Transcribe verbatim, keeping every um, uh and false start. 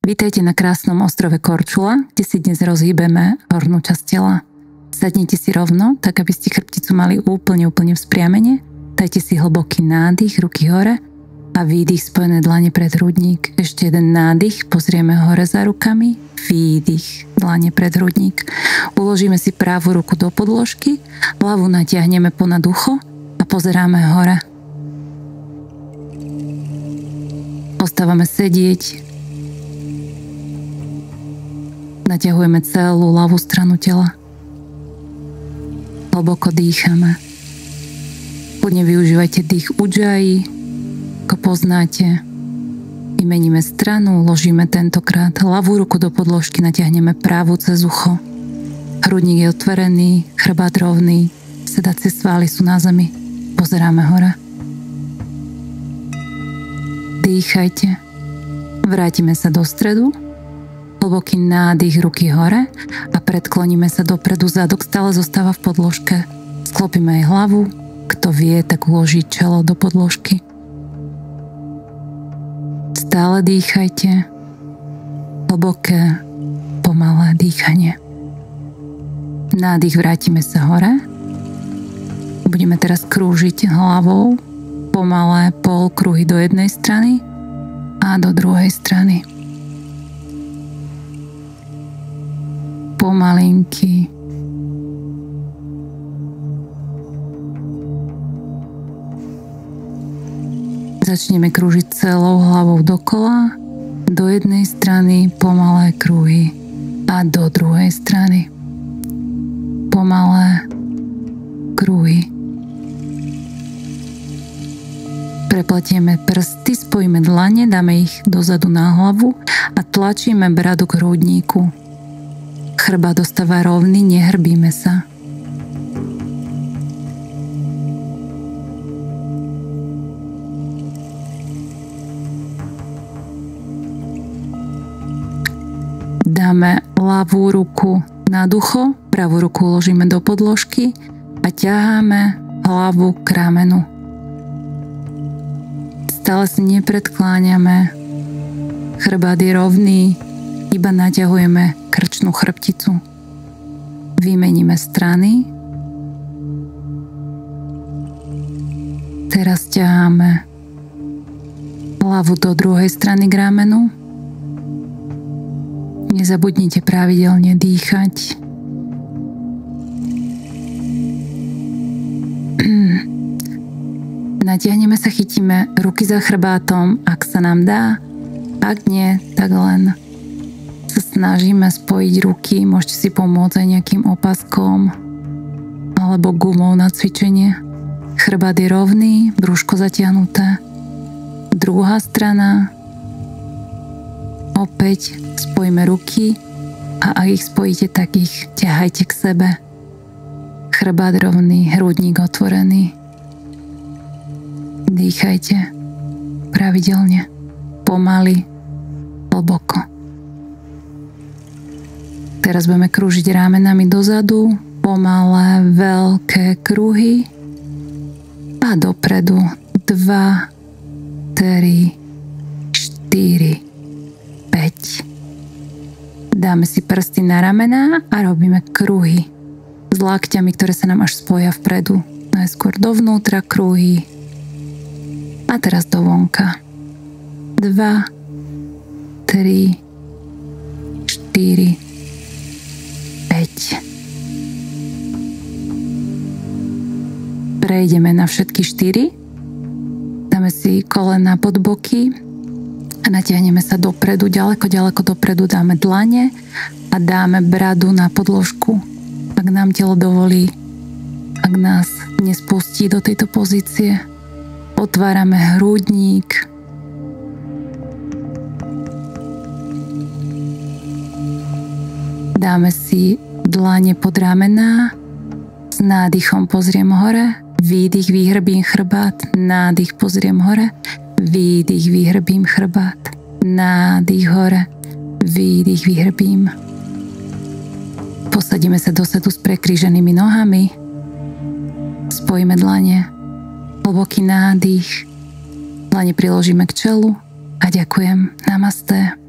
Vítajte na krásnom ostrove Korčula, kde si dnes rozhýbeme hornú časť tela. Sadnite si rovno, tak aby ste chrbticu mali úplne, úplne vzpriamene. Dajte si hlboký nádych, ruky hore a výdych, spojené dlane pred hrudník. Ešte jeden nádych, pozrieme hore za rukami, výdych, dlane pred hrudník. Uložíme si pravú ruku do podložky, ľavú natiahneme ponad ucho a pozeráme hore. Ostávame sedieť. Naťahujeme celú ľavú stranu tela. Hlboko dýchame. Kľudne využívajte dých Ujjayi, ako poznáte. Vymeníme stranu, uložíme tentokrát ľavú ruku do podložky, natiahneme pravú cez ucho. Hrudník je otvorený, chrbát rovný, sedacie svaly sú na zemi. Pozeráme hore. Dýchajte. Vrátime sa do stredu. Hlboký nádych, ruky hore a predkloníme sa dopredu, zadok stále zostáva v podložke. Sklopíme aj hlavu, kto vie, tak uloží čelo do podložky. Stále dýchajte. Hlboké, pomalé dýchanie. Nádych, vrátime sa hore. Budeme teraz krúžiť hlavou, pomalé polkruhy do jednej strany a do druhej strany. Pomalinky. Začneme krúžiť celou hlavou dokola, do jednej strany pomalé kruhy a do druhej strany pomalé kruhy. Prepletieme prsty, spojíme dlane, dáme ich dozadu na hlavu a tlačíme bradu k hrudníku. Chrbát dostáva rovný, nehrbíme sa. Dáme ľavú ruku na ucho, pravú ruku uložíme do podložky a ťaháme hlavu k ramenu. Stále si nepredkláňame, chrbát je rovný, iba naťahujeme krčnú chrbticu. Vymeníme strany. Teraz ťaháme hlavu do druhej strany k ramenu. Nezabudnite pravidelne dýchať. Natiahneme sa, chytíme ruky za chrbátom, ak sa nám dá. Ak nie, tak len sa snažíme spojiť ruky. Môžete si pomôcť aj nejakým opaskom alebo gumou na cvičenie. Chrbát je rovný, brúško zatiahnuté. Druhá strana. Opäť spojíme ruky a ak ich spojíte, tak ich ťahajte k sebe. Chrbát rovný, hrudník otvorený. Dýchajte pravidelne, pomaly, hlboko. Teraz budeme krúžiť rámenami dozadu, pomalé, veľké kruhy a dopredu. Dva, tri, štyri, päť. Dáme si prsty na ramená a robíme kruhy s lakťami, ktoré sa nám až spoja vpredu. Najskôr dovnútra kruhy a teraz do vonka. Dva, tri, štyri, päť. Prejdeme na všetky štyri. Dáme si kolena pod boky a natiahneme sa dopredu, ďaleko, ďaleko dopredu. Dáme dlane a dáme bradu na podložku. Ak nám telo dovolí, ak nás nespustí do tejto pozície. Otvárame hrudník. Dáme si dlane pod ramená. S nádychom pozriem hore. Výdych, vyhrbím chrbát. Nádych, pozriem hore. Výdych, vyhrbím chrbát. Nádych hore. Výdych, vyhrbím. Posadíme sa do sedu s prekríženými nohami. Spojíme dlane. Hlboký nádych. Dlane priložíme k čelu a ďakujem. Namaste.